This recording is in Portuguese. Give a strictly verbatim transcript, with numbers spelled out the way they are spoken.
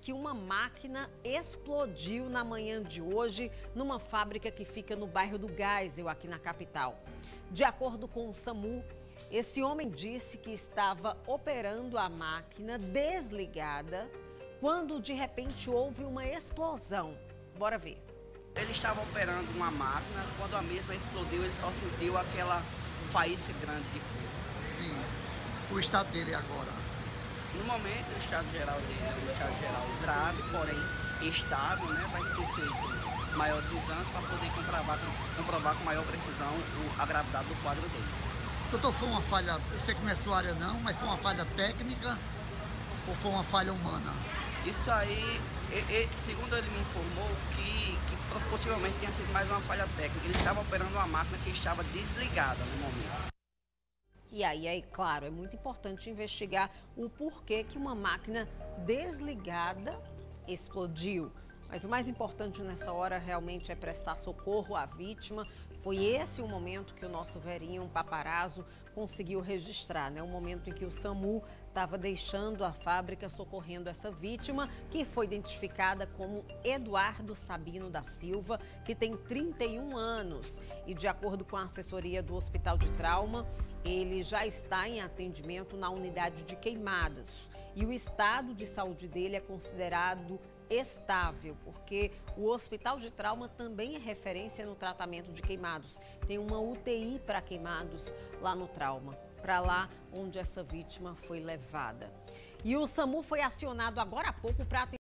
que uma máquina explodiu na manhã de hoje numa fábrica que fica no bairro do Geisel, aqui na capital. De acordo com o SAMU, esse homem disse que estava operando a máquina desligada quando de repente houve uma explosão. Bora ver. Ele estava operando uma máquina, quando a mesma explodiu, ele só sentiu aquela faísca grande de fogo. Sim. O estado dele agora? No momento, o estado geral dele é um estado geral grave, porém estável, né? Vai ser feito maiores exames para poder comprovar, comprovar com maior precisão a gravidade do quadro dele. Doutor, foi uma falha, eu sei que não é sua área não, mas foi uma falha técnica ou foi uma falha humana? Isso aí, e, e, segundo ele me informou, que, que possivelmente tenha sido mais uma falha técnica. Ele estava operando uma máquina que estava desligada no momento. E aí, é claro, é muito importante investigar o porquê que uma máquina desligada explodiu. Mas o mais importante nessa hora realmente é prestar socorro à vítima. Foi esse o momento que o nosso Verinho Paparazzo conseguiu registrar, né? O momento em que o SAMU estava deixando a fábrica socorrendo essa vítima, que foi identificada como Eduardo Sabino da Silva, que tem trinta e um anos. E de acordo com a assessoria do Hospital de Trauma, ele já está em atendimento na unidade de queimadas. E o estado de saúde dele é considerado estável, porque o Hospital de Trauma também é referência no tratamento de queimados. Tem uma U T I para queimados lá no Trauma, para lá onde essa vítima foi levada. E o SAMU foi acionado agora há pouco para atender